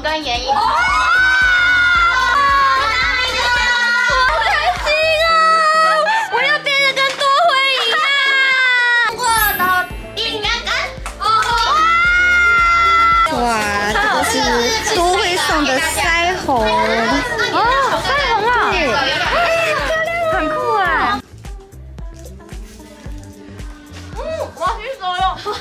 跟眼影。 哇，这个是都会送的腮红哦，腮红啊，对，哎，好漂亮，很酷啊。 我要去手了。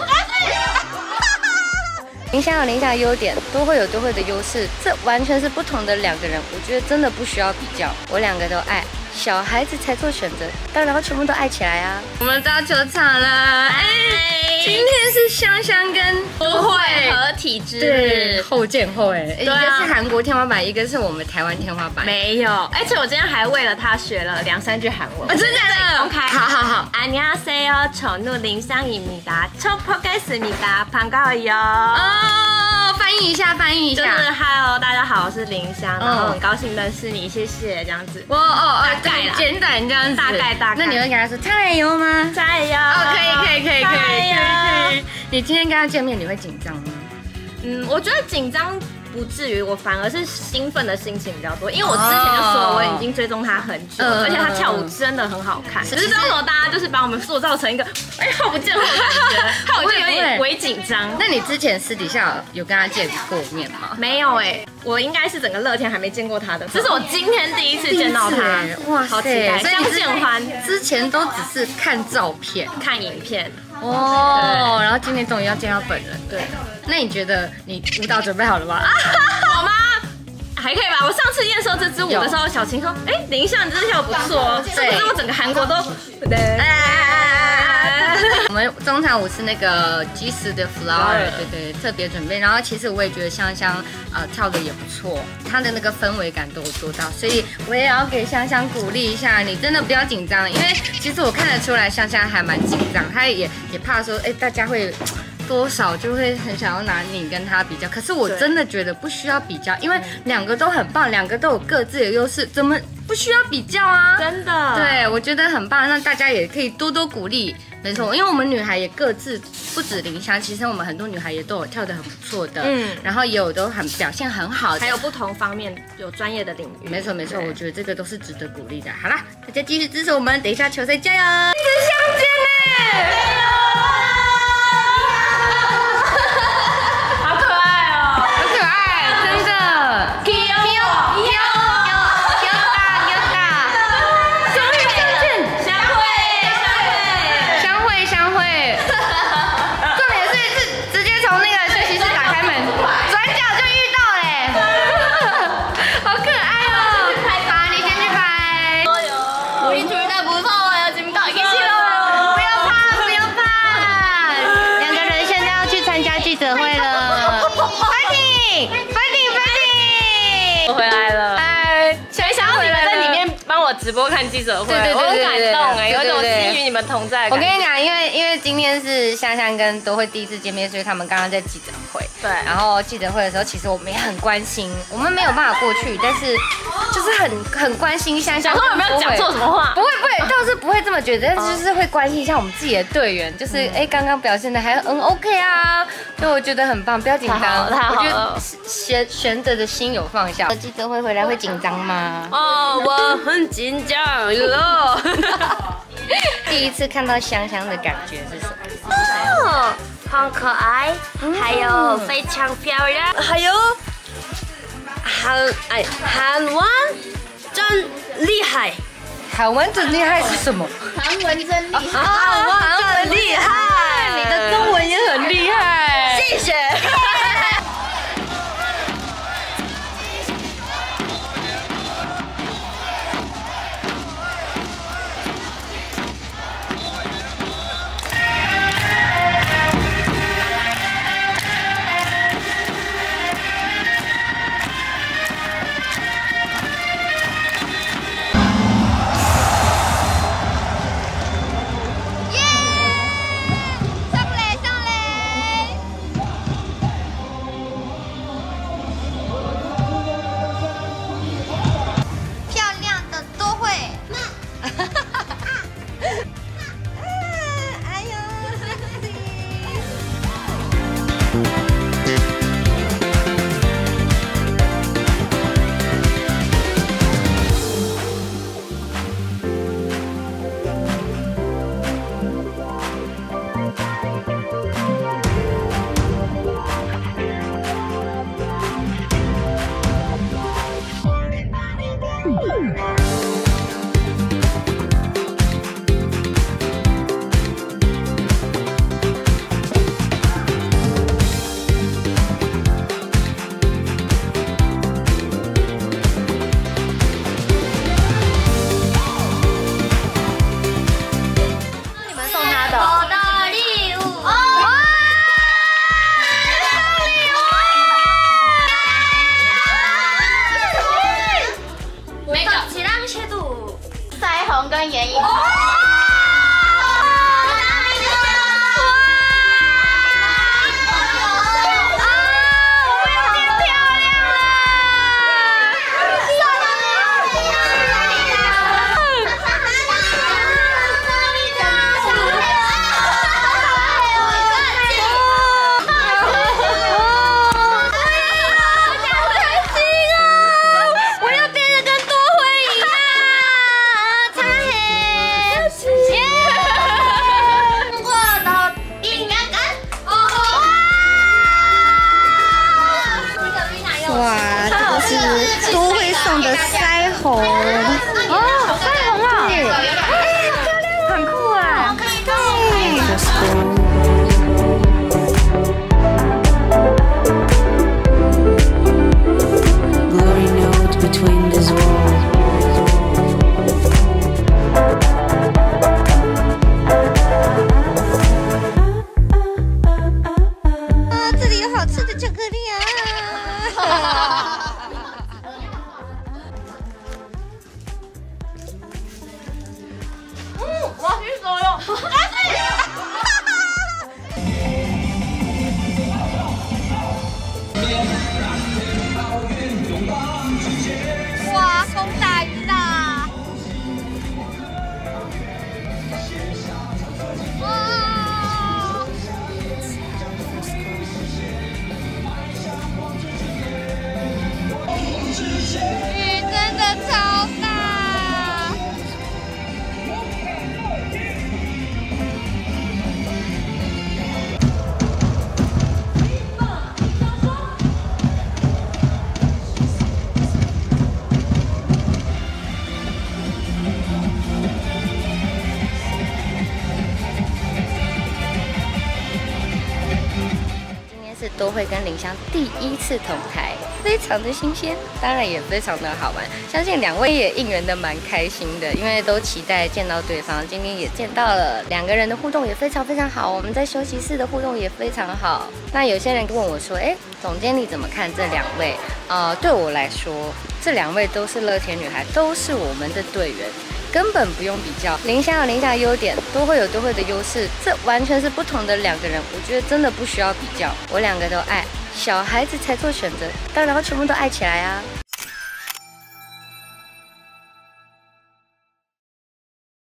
林香有林香的优点，都会有都会的优势，这完全是不同的两个人，我觉得真的不需要比较，我两个都爱。小孩子才做选择，当然要全部都爱起来啊！我们到球场了，哎，今天是香香跟都会合体之对日， 后见后哎，一个啊是韩国天花板，一个是我们台湾天花板。 没有，而且我今天还为了他学了2-3句韩文。 真的假的？ 公开。 好。 안녕하세요，저는林香입니다。첫 podcast 입니다。반가워요。 哦，翻译一下。 就是 Hello， 大家好，我是林香，然后很高兴认识你，谢谢这样子。大概啦， 简短这样子。大概。那你会跟他说加油吗？ 加油！ 哦，可以。 加油！ 你今天跟他见面，你会紧张吗？ 我觉得紧张不至于，我反而是兴奋的心情比较多，因为我之前就说我已经追踪他很久，而且他跳舞真的很好看。只是为什么大家就是把我们塑造成一个好不见后的感觉，害我就有点微紧张。 那你之前私底下有跟他见过面吗？ 没有我应该是整个乐天还没见过他的，这是我今天第一次见到他， 哇， 好期待，相见欢。 之前都只是看照片、 看影片哦，然后今天终于要见到本人。对，那你觉得你舞蹈准备好了吗？ 好吗？还可以吧。我上次验收这支舞的时候，小晴说：“哎，林香，你这支跳不错，是不是我整个韩国都？” 我们中场舞是那个基石的 flower， 对，特别准备。然后其实我也觉得香香跳的也不错，她的那个氛围感都有做到，所以我也要给香香鼓励一下，你真的不要紧张，因为其实我看得出来香香还蛮紧张，她也怕说，哎，大家会。多少就会很想要拿你跟他比较，可是我真的觉得不需要比较，因为两个都很棒，两个都有各自的优势，怎么不需要比较啊？ 真的， 对我觉得很棒，那大家也可以多多鼓励。没错，因为我们女孩也各自不止林香，其实我们很多女孩也都有跳得很不错的，然后也有都很表现很好的， 还有不同方面有专业的领域。 没错，我觉得这个都是值得鼓励的。好啦，大家继续支持我们，等一下球赛加油！一直相见呢。 直播看记者会，我很感动有一种基于你们同在。 我跟你讲，因为今天是香香跟都会第一次见面，所以他们刚刚在记者会。 对， 然后记者会的时候，其实我们也很关心，我们没有办法过去，但是就是很关心香香。 想说有没有讲错什么话？ 不会，倒是不会这么觉得，但是就是会关心一下我们自己的队员，就是刚刚表现的还OK 啊，所以我觉得很棒，不要紧张。我觉得悬着的心有放下。记者会回来会紧张吗？ 哦，我很紧张了。 第一次看到香香的感觉是什么？ 哦，很可爱，还有非常漂亮，还有韩文真厉害。 韩文真厉害是什么？ 韩文真厉害。 韩文真厉害，你的中文也很厉害。 谢谢。 亮的腮红哦，腮红啊，哎，好漂亮，很酷哎，对。 Between these walls. 啊，这里有好吃的巧克力啊！ 我要去手用。 哇，风大雨大！哇！雨真的超大。都会跟林湘第一次同台，非常的新鲜，当然也非常的好玩。相信两位也应援的蛮开心的，因为都期待见到对方。今天也见到了，两个人的互动也非常非常好。我们在休息室的互动也非常好。那有些人问我说，哎，总监你怎么看这两位？对我来说，这两位都是乐天女孩，都是我们的队员。根本不用比较，林湘有林湘的优点，都会有都会的优势，这完全是不同的两个人，我觉得真的不需要比较，我两个都爱，小孩子才做选择，当然要全部都爱起来啊。